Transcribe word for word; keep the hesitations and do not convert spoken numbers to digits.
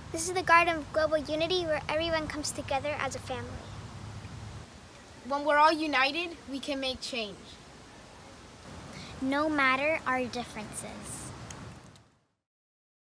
This is the Garden of Global Unity where everyone comes together as a family. When we're all united, we can make change. No matter our differences.